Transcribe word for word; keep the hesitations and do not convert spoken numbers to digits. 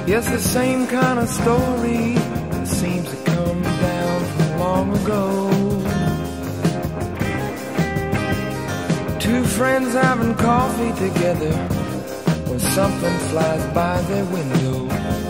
Yes, the same kind of story that seems to come down from long ago. Two friends having coffee together when something flies by their window.